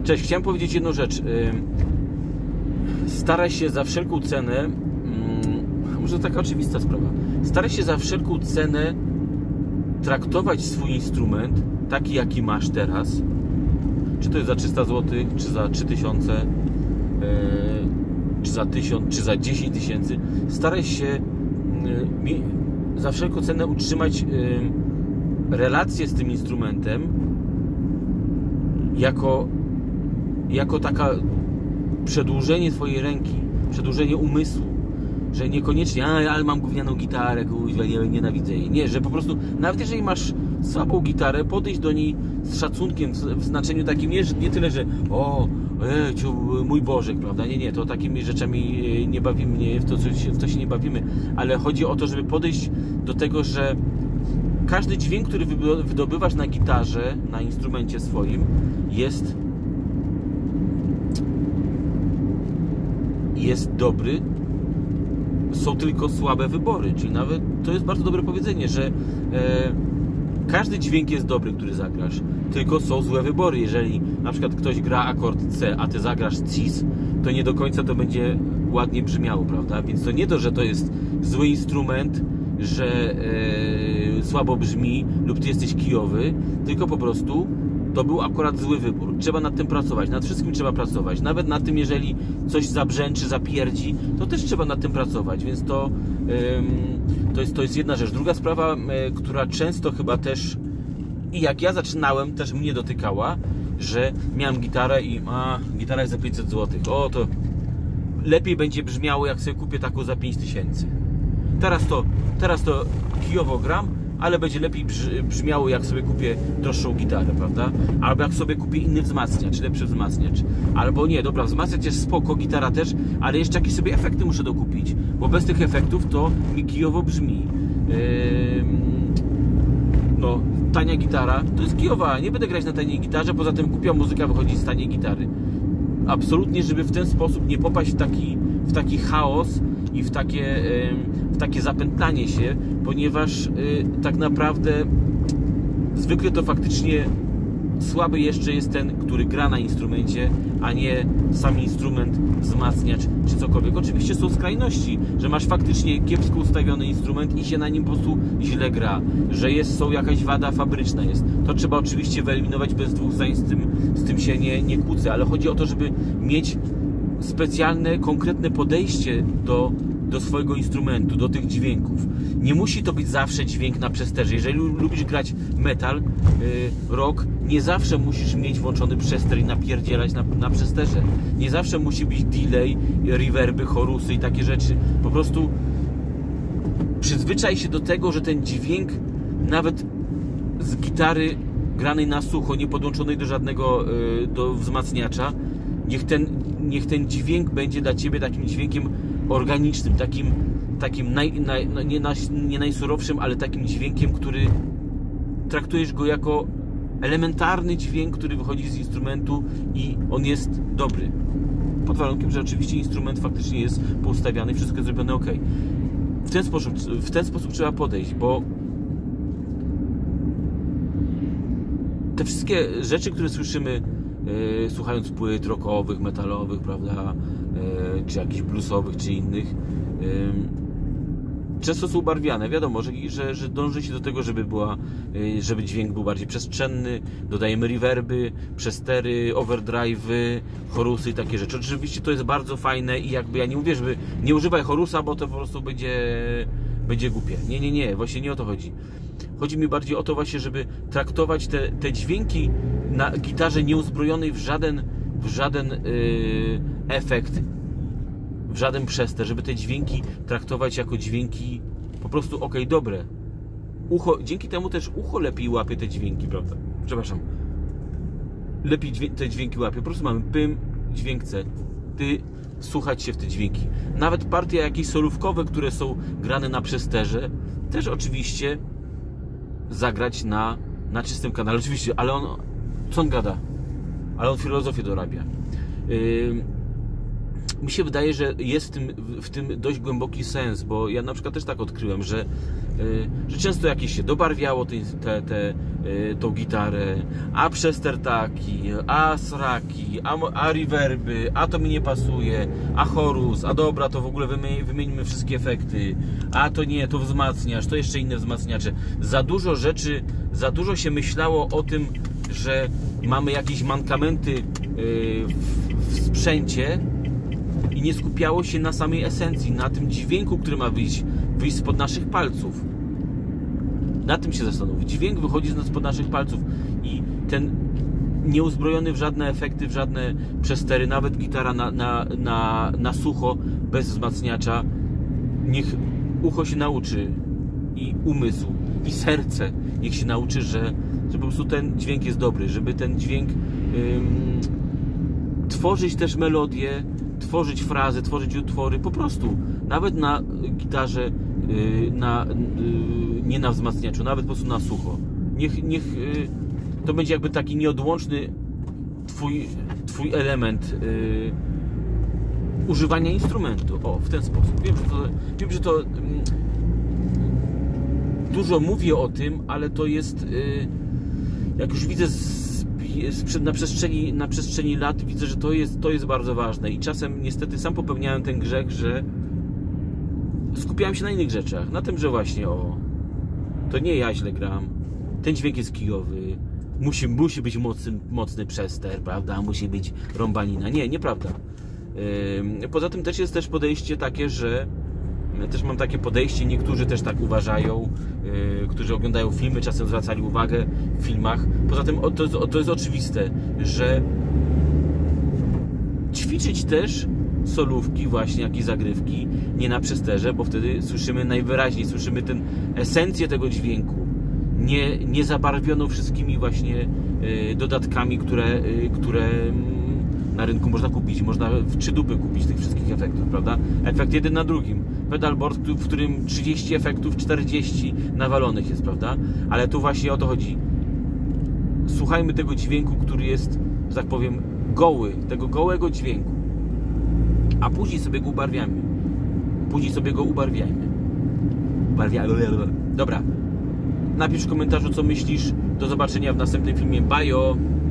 Cześć, chciałem powiedzieć jedną rzecz. Staraj się za wszelką cenę, może to taka oczywista sprawa, staraj się za wszelką cenę traktować swój instrument taki, jaki masz teraz. Czy to jest za 300 zł, czy za 3000, czy za 1000, czy za 10 tysięcy. Staraj się za wszelką cenę utrzymać relację z tym instrumentem jako taka przedłużenie twojej ręki, przedłużenie umysłu, że niekoniecznie, ale mam gównianą gitarę, kuźwa, nienawidzę jej. Nie, że po prostu, nawet jeżeli masz słabą gitarę, podejść do niej z szacunkiem, w znaczeniu takim, nie tyle, że mój Bożek, prawda? Nie, to takimi rzeczami nie bawimy, w to się nie bawimy, ale chodzi o to, żeby podejść do tego, że każdy dźwięk, który wydobywasz na gitarze, na instrumencie swoim, jest dobry. Są tylko słabe wybory, czyli nawet to jest bardzo dobre powiedzenie, że każdy dźwięk jest dobry, który zagrasz, tylko są złe wybory. Jeżeli na przykład ktoś gra akord C, a ty zagrasz cis, to nie do końca to będzie ładnie brzmiało, prawda? Więc to nie to, że to jest zły instrument, że słabo brzmi lub ty jesteś kijowy, tylko po prostu to był akurat zły wybór. Trzeba nad tym pracować, nad wszystkim trzeba pracować. Nawet nad tym, jeżeli coś zabrzęczy, zapierdzi, to też trzeba nad tym pracować, więc to jest jedna rzecz. Druga sprawa, która często chyba też, i jak ja zaczynałem, też mnie dotykała, że miałem gitarę i gitara jest za 500 zł. To lepiej będzie brzmiało, jak sobie kupię taką za 5000. Teraz to kijowo gram, ale będzie lepiej brzmiało, jak sobie kupię droższą gitarę, prawda? Albo jak sobie kupię inny wzmacniacz, lepszy wzmacniacz. Albo nie, dobra, wzmacniacz jest spoko, gitara też, ale jeszcze jakieś sobie efekty muszę dokupić, bo bez tych efektów to mi kijowo brzmi. Tania gitara to jest kijowa, nie będę grać na taniej gitarze, poza tym głupia muzyka wychodzi z taniej gitary. Absolutnie, żeby w ten sposób nie popaść w taki chaos i w takie zapętlanie się, ponieważ tak naprawdę zwykle to faktycznie słaby jeszcze jest ten, który gra na instrumencie, a nie sam instrument, wzmacniacz czy cokolwiek. Oczywiście są skrajności, że masz faktycznie kiepsko ustawiony instrument i się na nim po prostu źle gra, że jakaś wada fabryczna jest. To trzeba oczywiście wyeliminować, bez dwóch zdań, z tym się nie kłócę, ale chodzi o to, żeby mieć specjalne, konkretne podejście do swojego instrumentu, do tych dźwięków. Nie musi to być zawsze dźwięk na przesterze. Jeżeli lubisz grać metal, rock, nie zawsze musisz mieć włączony przester i napierdzielać na przesterze. Nie zawsze musi być delay, reverby, chorusy i takie rzeczy. Po prostu przyzwyczaj się do tego, że ten dźwięk, nawet z gitary granej na sucho, nie podłączonej do żadnego do wzmacniacza, niech ten dźwięk będzie dla Ciebie takim dźwiękiem organicznym, takim nie najsurowszym, ale takim dźwiękiem, który traktujesz go jako elementarny dźwięk, który wychodzi z instrumentu i on jest dobry. Pod warunkiem, że oczywiście instrument faktycznie jest poustawiany, wszystko jest zrobione ok. W ten sposób trzeba podejść, bo te wszystkie rzeczy, które słyszymy słuchając płyt rockowych, metalowych, prawda, czy jakichś bluesowych, czy innych, często są ubarwiane. Wiadomo, że dąży się do tego, żeby dźwięk był bardziej przestrzenny, dodajemy reverby, przestery, overdrive'y, chorusy i takie rzeczy. Oczywiście to jest bardzo fajne i jakby ja nie mówię, żeby nie używaj chorusa, bo to po prostu będzie głupie. Nie, właśnie nie o to chodzi. Chodzi mi bardziej o to właśnie, żeby traktować te dźwięki na gitarze nieuzbrojonej w żaden efekt, w żaden przester, żeby te dźwięki traktować jako dźwięki po prostu dobre. Dzięki temu też ucho lepiej łapie te dźwięki, prawda? Przepraszam. Lepiej te dźwięki łapie. Po prostu mamy pym, dźwięk C. Słuchać się w te dźwięki. Nawet partie jakieś solówkowe, które są grane na przesterze, też oczywiście zagrać na czystym kanale. Oczywiście, ale co on gada? Ale on filozofię dorabia. Mi się wydaje, że jest w tym dość głęboki sens, bo ja na przykład też tak odkryłem, że że często jakieś się dobarwiało tą gitarę, a przestertaki, a sraki, a reverby, a to mi nie pasuje, a chorus, a dobra, to w ogóle wymieńmy wszystkie efekty, a to nie, to wzmacniacz, to jeszcze inne wzmacniacze. Za dużo rzeczy, za dużo się myślało o tym, że mamy jakieś mankamenty w sprzęcie i nie skupiało się na samej esencji, na tym dźwięku, który ma wyjść spod naszych palców. Na tym się zastanów. Dźwięk wychodzi spod naszych palców i ten nieuzbrojony w żadne efekty, w żadne przestery, nawet gitara na sucho, bez wzmacniacza, niech ucho się nauczy i umysł, i serce niech się nauczy, że po prostu ten dźwięk jest dobry, żeby ten dźwięk tworzyć też melodię, tworzyć frazy, tworzyć utwory, po prostu, nawet na gitarze, nie na wzmacniaczu, nawet po prostu na sucho. Niech to będzie jakby taki nieodłączny twój element używania instrumentu. O, w ten sposób. Wiem, że to dużo mówię o tym, ale to jest, jak już widzę na przestrzeni lat, widzę, że to jest bardzo ważne i czasem niestety sam popełniałem ten grzech, że skupiałem się na innych rzeczach, na tym, że właśnie to nie ja źle gram, ten dźwięk jest kijowy, musi być mocny przester, prawda, musi być rąbanina. Nie, nieprawda. Poza tym też jest podejście takie, że też mam takie podejście, niektórzy też tak uważają, którzy oglądają filmy, czasem zwracali uwagę w filmach. Poza tym to jest oczywiste, że ćwiczyć też solówki właśnie, jak i zagrywki nie na przesterze, bo wtedy słyszymy najwyraźniej, słyszymy esencję tego dźwięku, nie zabarwioną wszystkimi właśnie dodatkami, które na rynku można kupić. Można w 3 dupy kupić tych wszystkich efektów, prawda? Efekt jeden na drugim. Pedalboard, w którym 30 efektów, 40 nawalonych jest, prawda? Ale tu właśnie o to chodzi. Słuchajmy tego dźwięku, który jest, że tak powiem, goły, tego gołego dźwięku. A później sobie go ubarwiamy. Dobra. Napisz w komentarzu, co myślisz. Do zobaczenia w następnym filmie. Bajo!